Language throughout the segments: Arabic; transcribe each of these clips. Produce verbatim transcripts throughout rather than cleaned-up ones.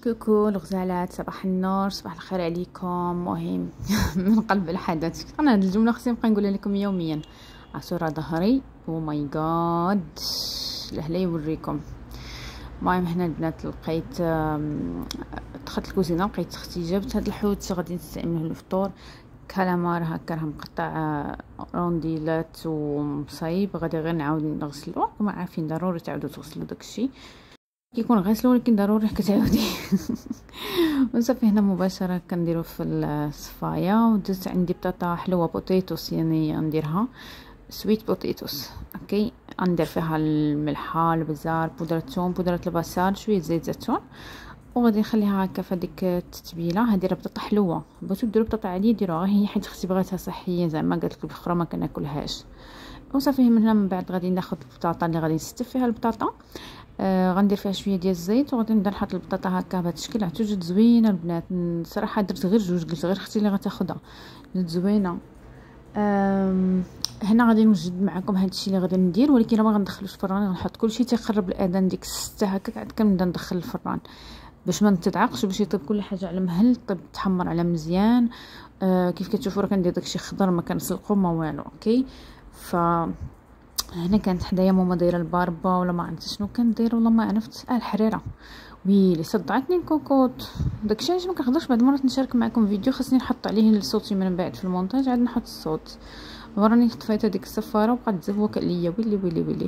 كوكو الغزالات، صباح النور، صباح الخير عليكم. مهم من قلب الحدث. انا هاد الجمله خصني نبقى نقولها لكم يوميا. عصوره ظهري او ماي جاد لهلا يوريكم. المهم هنا البنات لقيت دخلت الكوزينه لقيت اختي جابت هاد الحوت غادي نستعملوه للفطور. كالامار هكا راه مقطع رونديلات ومصايب، غادي غير نعاود نغسلو. راكم عارفين ضروري تعاودوا تغسلوا داكشي كيكون غاسلو، ولكن ضروري كتعاودي وصافي. هنا مباشره كنديرو في الصفايه. ودرت عندي بطاطا حلوه بوتيتوس، يعني نديرها سويت بوتيتوس. اوكي، ندير فيها الملحه، البزار، بودره الثوم، بودره البصل، شويه زيت زيتون، وغادي نخليها هكا في هذيك التتبيله. هذه راه بطاطا حلوه، بغيتو ديروا بطاطا عاديه ديروها، هي حيت اختي بغاتها صحيه زعما، قالت لك الاخرى ما كناكلهاش. وصافي من هنا من بعد غادي ناخذ البطاطا اللي غادي نستف فيها البطاطا. آه غندير فيها شويه ديال الزيت، وغادي نبدا نحط البطاطا هكا بهذا الشكل. عرفتو جات زوينه البنات صراحه. درت غير جوج، قلت غير اختي اللي غتاخذها، جات زوينه. هنا غادي نوجد معكم هذا الشيء اللي غادي ندير، ولكن ما غندخلوش الفران، غنحط كلشي تيقرب الاذان ديك الستة هكا، عاد كنبدا ندخل الفران باش ما تدعقش، باش يطيب كل حاجه على مهل، طيب تحمر على مزيان. آه كيف كتشوفوا راه كندير داكشي خضر، ما كنسلقو ما والو. اوكي، ف هنا كانت حدايا ماما دايره الباربه ولا ما عرفت شنو كندير والله ما عرفت. اه الحريره ويلي صدعتني الكوكوط. داكشي علاش ما كنقدرش بعض المرات نشارك معكم فيديو، خاصني نحط عليه الصوتي من بعد في المونتاج، عاد نحط الصوت. وراني طفيت هذيك الصفاره وبقات تزوك عليا، ويلي ويلي ويلي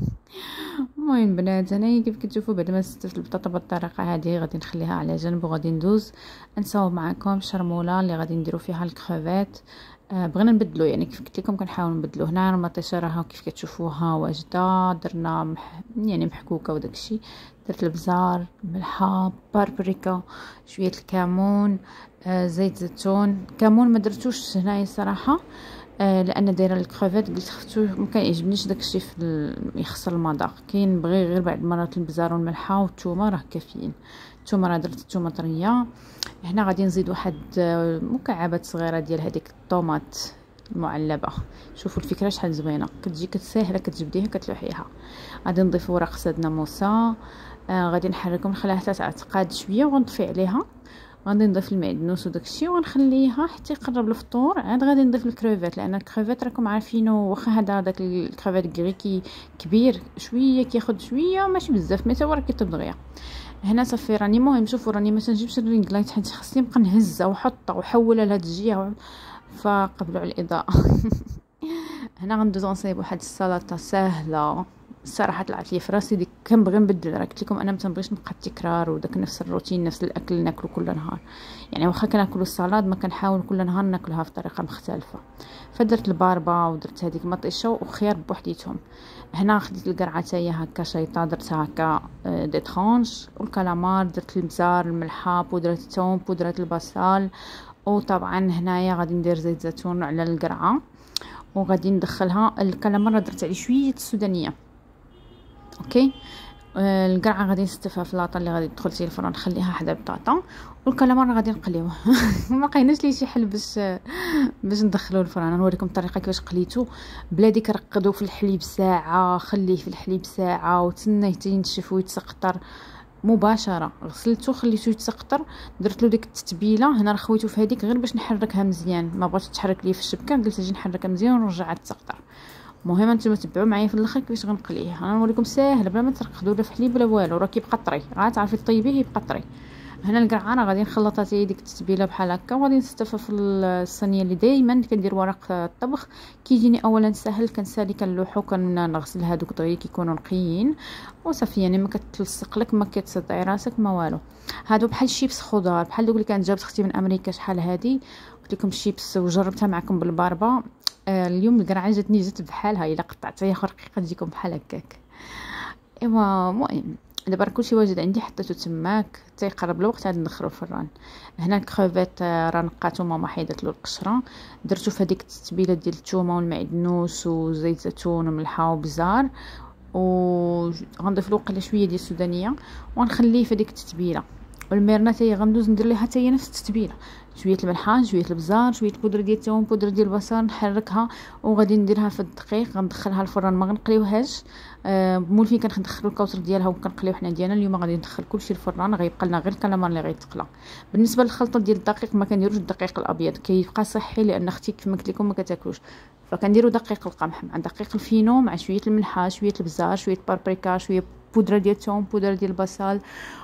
المهم بنات، هنايا كيف كتشوفوا بعد ما استفت البطاطا بالطريقه هذه غادي نخليها على جنب، وغادي ندوز نصاوب معكم الشرموله اللي غادي نديروا فيها الكريفات. آه بغينا نبدلو، يعني كيف قلت لكم كنحاول نبدلو. هنا المطيشه راها كيف كتشوفوها واجده، درنا مح... يعني محكوكه وداكشي. درت البزار، الملحه، باربريكا، شويه الكمون، آه زيت زيتون. كمون ما درتوش هنايا الصراحه، آه لان دايره الكريفات قلت خفتو ما كيعجبنيش داكشي في ال... يخسر المذاق. كاين بغي غير بعد مرات البزار والملحه والثومه راه كافيين. الثومه راه درت الثومه طريه. هنا غادي نزيد واحد مكعبات صغيره ديال هذيك الطوماط المعلبه. شوفوا الفكره شحال زوينه، كتجي كتساهله، كتجبديها كتلوحيها. غادي نضيف ورق سدنا موسى. آه غادي نحركهم نخليها حتى تعتقد شويه، وغنطفي عليها. غادي نضيف المعدنوس وداكشي ونخليها حتى يقرب الفطور. عاد غادي نضيف الكريفات، لان الكريفات راكم عارفينه واخا هذا داك الكريفات كريكي كبير شويه كياخذ شويه ماشي بزاف، مي تا هو راه كيطيب دغيا. هنا صافي راني المهم شوفوا راني ما تنجيبش الرينغ لايت حيت خاصني نبقى نهزها وحطها وحولها لهاد الجهه، فقبلوا على الاضاءه هنا غندوز نصايب واحد السلطه ساهله الصراحه، طلعت لي في راسي ديك كنبغي نبدل. راه قلت لكم انا ما تنبغيش نبقى التكرار وداك نفس الروتين، نفس الاكل اللي ناكلو كل نهار. يعني واخا كناكلو السلطه ما كنحاول كل نهار ناكلها بطريقه مختلفه. فدرت الباربه ودرت هذيك المطيشه وخيار بوحديتهم. هنا خديت القرعه تاهي هكا شيطه، درتها هكا دي طرونش، والكالامار درت البزار، الملحه، بودره الثوم، بودره البصل. وطبعا هنايا غادي ندير زيت زيتون على القرعه، وغادي ندخلها. الكالامار درت عليه شويه السودانيه. اوكي، آه القرعه غادي نستفها في لاطه اللي غادي تدخل فيه الفران، نخليها حدا البطاطا. والكالامار غادي نقليوه ما لقيناش ليه شي حل باش باش ندخلوه الفران. نوريكم الطريقه كيفاش قليتو بلا ديك رقدو في الحليب ساعه، خليه في الحليب ساعه وتسنى حتى ينشف ويتسقطر. مباشره غسلته خليته يتسقطر، درت له ديك التتبيله. هنا راه خويته في هذيك غير باش نحركها مزيان، ما بغاتش تحرك لي في الشبكه، قلت اجي نحركها مزيان ونرجعها تسقطر. المهم انتما تبعوا معايا في الاخر كيفاش غنقليه. انا نوريكم ساهله بلا ما ترقدوا لا في حليب ولا والو، راه كيبقى طري، عاد تعرفي طيبيه يبقى طري. هنا القرعه راه غادي نخلطها حتى ديك التتبيله بحال هكا، وغادي نستفها في الصينيه اللي دائما كندير ورق الطبخ. كيجيني اولا ساهل، كنسالي كنلوحو كنغسل هذوك دغيا كيكونوا نقيين وصافي، يعني ما كتلصق لك ما كتصدعي راسك ما والو. هادو بحال شيبس خضار، بحال دوك اللي كانت جابت اختي من امريكا شحال هادي، قلت لكم شيبس وجربتها معكم بالباربه. آه اليوم القرعه جاتني جات بحالها، الا قطعتها اخر رقيقه تجيكم بحال هكاك. ايوا المهم دابا راه كلشي واجد عندي، حطيته تماك حتى يقرب الوقت عاد ندخلو الفران. هنا الكريفات راه نقاتو ماما حيدت له القشره، درتو في هذيك التتبيله ديال الثومه والمعدنوس وزيت زيتون وملحه وبزار، وغنضيف له قله شويه ديال السودانيه ونخليه في هذيك التتبيله. والميرنا حتى هي غندوز ندير ليها حتى هي نفس التتبيله، شويه الملحه، شويه البزار، شويه بودره ديال الثوم، بودره ديال البصل، نحركها وغادي نديرها في الدقيق. غندخلها الفران ما غنقليوهاش. آه مولفين كندخلوا الكاوطر ديالها وكنقليو حنا ديالنا. اليوم غادي ندخل كلشي الفران، غيبقى لنا غير الكالامار اللي غيتقلى. بالنسبه للخلطه ديال الدقيق ما كنديروش الدقيق الابيض، كيبقى صحي لان اختي كيف ما قلت لكم ما كتاكلوش، فكنديروا دقيق القمح مع دقيق الفينو مع شويه الملحه، شويه البزار، شويه بابريكا، شويه بودره ديال الثوم، بودره ديال البصل،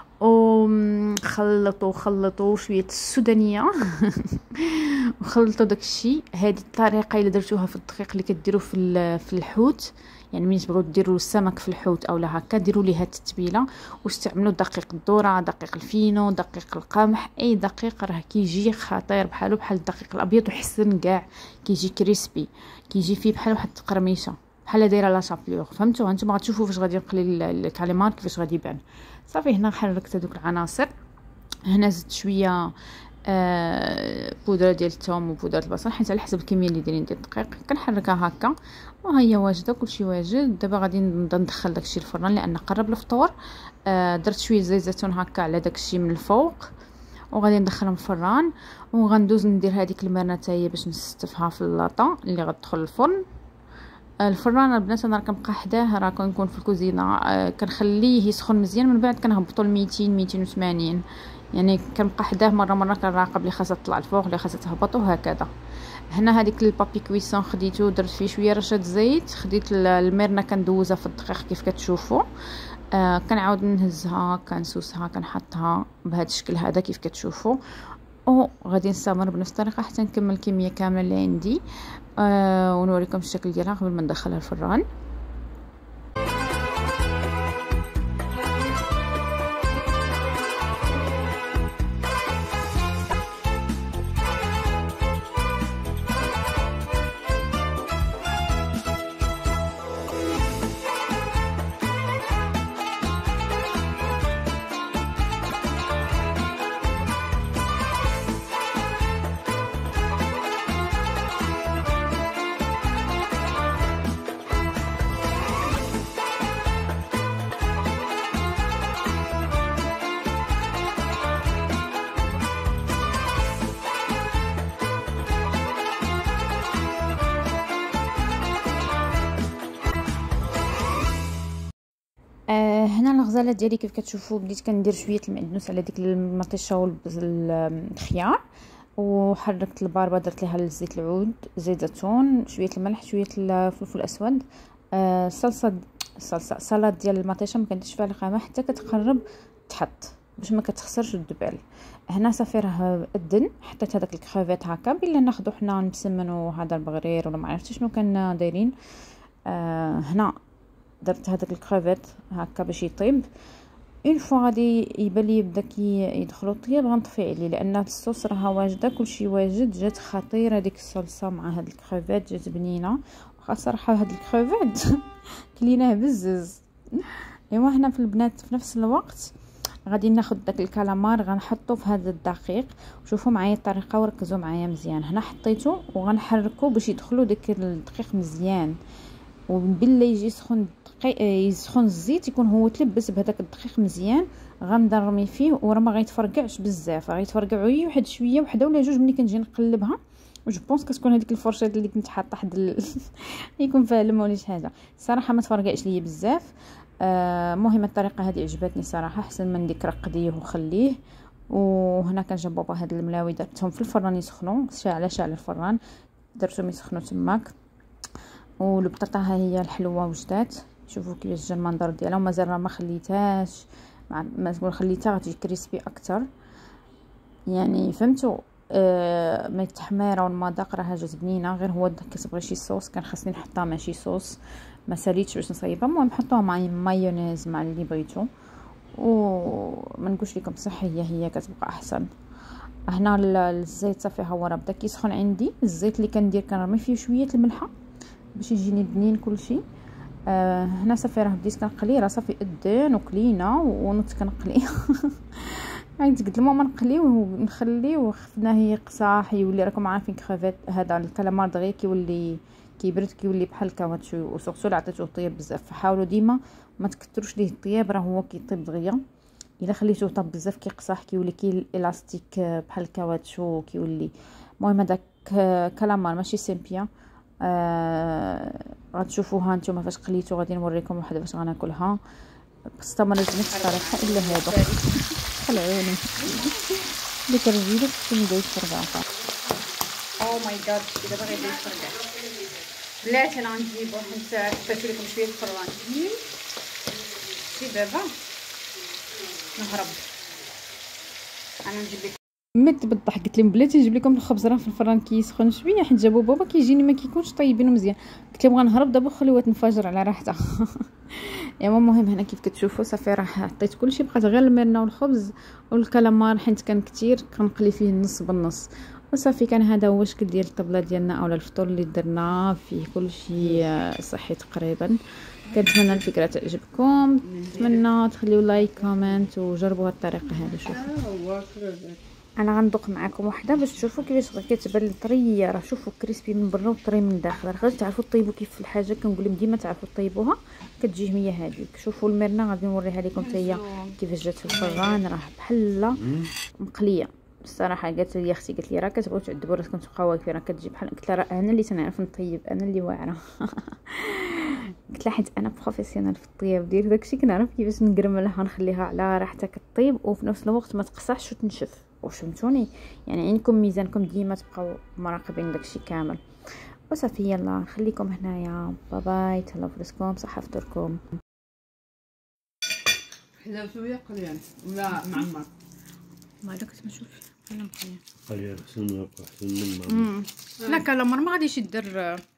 وخلطوا خلطوا شويه السودانيه وخلطوا داكشي. هذه الطريقه الا درتوها في الدقيق اللي كديروا في في الحوت، يعني ملي تبغيو ديروا السمك في الحوت اولا هكا ديروا ليها التتبيله واستعملوا دقيق الذره، دقيق الفينو، دقيق القمح، اي دقيق راه كيجي خطير بحالو بحال الدقيق الابيض وحسن كاع، كيجي كريسبي، كيجي فيه بحال واحد التقرميشه بحال دايره لا شابلور. فهمتوا؟ هانتوما غتشوفوا فاش غادي نقلي الكاليمار كيفاش غادي يبان. صافي هنا حركت هذوك العناصر. هنا زدت شويه آه بودره ديال الثوم وبودره البصل حيت على حسب الكميه اللي دايرين ديال الدقيق. كنحركها هكا وها هي واجده، كلشي واجد. دابا غادي نبدا ندخل داكشي الفران لان قرب الفطور. آه درت شويه زيت زيتون هكا على داكشي من الفوق وغادي ندخلهم الفران. وغندوز ندير هذيك المرنه حتى هي باش نستفها في اللاطه اللي غتدخل الفرن. الفران البنات انا راه كنبقى حداه، راه كنكون في الكوزينه. آه كنخليه يسخن مزيان، من بعد كنهبطو ل ميتين ميتين وثمانين، يعني كنبقى حداه مره مره كنراقب اللي خاصها تطلع الفوق اللي خاصها تهبط وهكذا. هنا هذيك البابي كويسون خديته درت فيه شويه رشه زيت. خديت الميرنا كندوزها في الدقيق كيف كتشوفوا. آه كنعاود نهزها كنسوسها كنحطها بهذا الشكل هذا كيف كتشوفوا. او غادي نستمر بنفس الطريقه حتى نكمل الكميه كامله اللي عندي. آه ونوريكم الشكل ديالها قبل ما ندخلها الفران. آه هنا الغزاله ديالي كيف كتشوفوا بديت كندير شويه المعدنوس على ديك المطيشه والخيار، وحركت الباربه درت ليها الزيت العود، زيت زيتون، شويه الملح، شويه الفلفل الاسود، آه صلصه صلصه سلطه ديال المطيشه ما كنديرش فيها القمح حتى كتقرب تحط باش ما كتخسرش الدبال. هنا صافي راه أدن. حطيت هذاك الكريفيت هكا بلا ناخذو حنا نسمنو هذا البغرير ولا ما عرفتش شنو كنا دايرين. آه هنا درت هذاك الكريفيت هكا باش يطيب. اون فوا غادي يبان لي يبدا كي يدخلوا الطياب غنطفي عليه لان الصوص راها واجده، كلشي واجد. جات خطيره ديك الصلصه مع هاد الكريفيت، جات بنينه. واخا صراحه هاد الكريفيت كليناه بزز. ايوا هنا في البنات في نفس الوقت غادي ناخذ داك الكالامار غنحطو في هذا الدقيق. شوفوا معايا الطريقه وركزوا معايا مزيان. هنا حطيته وغنحركو باش يدخلوا داك الدقيق مزيان، وبلا يجي سخون يسخن الزيت يكون هو تلبس بهذاك الدقيق مزيان. غنضرمي فيه وراه ما غيتفرقعش بزاف، غيتفرقعوا غير واحد شويه وحده ولا جوج ملي كنجي نقلبها. وجو بونس كتكون هذيك الفرشات اللي كنت حاطه حد ال... يكون فيها الماء ولا شي حاجه. صراحه ما تفرقعش ليا بزاف. المهم آه الطريقه هذه عجبتني صراحه، احسن من ديك رقديه وخليه. وهنا كنجيب بابا هاد الملاوي درتهم في الفران يسخنوا، شاعله شاعله الفران درتهم يسخنوا تماك. والبطاطا ها هي الحلوه وجدات. شوفوا كيفاش جا المنظر ديالها ومازال راه ما خليتهاش، ما تقول خليتها غتجي كريسبي اكثر يعني. فهمتوا؟ آه ما التحميره والمذاق راها جات بنينه. غير هو كتبغي شي صوص كان خاصني نحطها مع شي صوص، ما ساليتش باش نصايبها. المهم حطوها مع مايونيز مع اللي بغيتو، وما نقولش لكم صحيه هي كتبقى احسن. هنا الزيت صافي ها هو راه بدا كيسخن عندي. الزيت اللي كندير كنرمي فيه شويه الملحه باش يجيني بنين كلشي. آه هنا صافي راه بديت كنقلي، راه صافي ادان وكلينا ونط كنقلي عاد قلت لماما نقليوه ونخليوه خفناه يقصاح يولي. راكم عارفين كريفيت هذا الكالامار دغيا كيولي كيبرد كيولي بحال الكاوتشو، وسورتو عطيتوه طياب بزاف. فحاولوا ديما ما تكثروش ليه الطياب، راه هو كيطيب دغيا الا خليتوه طاب بزاف كيقصح، كيولي كي الالاستيك بحال الكاواتشو كيولي. المهم هذاك كالامار ماشي سيمبيا. آه غتشوفوها نتوما فاش قليتو، غادي نوريكم وحده باش غناكلها. بس ما نجمش الصراحه الا هذا خلعوني ديك الرجيله كنبدا يتفرقع. او ماي جاد دابا غيبدا يتفرقع. بلاتي انا غنجيب واحد حطيت لكم شويه الفران شي دابا نهرب. انا نجيب لكم مت بالضحك، قلت لهم بلاتي نجيب لكم الخبز راه في الفران كيسخن شويه، حيت جابوا بابا كيجيني ما كيكونش طيبين مزيان. قلت لهم غنهرب دابا خليوها تنفجر على راحتها. ايوا المهم هنا كيف كتشوفوا صافي راه حطيت كلشي، بقات غير المرنه والخبز والكالامار حيت كان كتير كنقلي فيه النص بالنص وصافي. كان هذا هو الشكل ديال الطبله ديالنا اولا الفطور اللي درنا فيه كلشي صحي تقريبا. كنتمنى الفكره تعجبكم، نتمنى تخليو لايك كومنت وجربوا هذه الطريقه هذه. شوفوا انا غندوق معكم وحده باش تشوفوا كيفاش كتبان طريه. راه شوفوا كريسبي من برا وطري من الداخل. راه غادي تعرفوا طيبوا كيف الحاجه كنقول لكم ديما تعرفوا طيبوها كتجي هي هذيك. شوفوا المرنه غادي نوريها لكم حتى هي كيفاش جات في الفران، راه بحال مقليه الصراحه. قالت لي اختي قالت لي راه كتبغيو تعذبوا راسكم تبقاو واقفين راه كتجي بحال. قلت لها راه انا اللي تنعرف نطيب، انا اللي واعره. قلت لها حيت انا بروفيسيونال في الطياب ديال داكشي كنعرف كيفاش نقرملها ونخليها على راحتها كطيب وفي نفس الوقت ما تقصحش وتنشف. وفهمتوني يعني عينكم ميزانكم ديما تبقاو مراقبين داكشي كامل. وصافي يلا نخليكم هنايا. باي باي، تهلاو في راسكم، صحه فطوركم. حدا شويه قليان ولا معمر ما داك تنشوف انا مقليه قليان احسن من احسن من لا كالامر ما غاديش يدير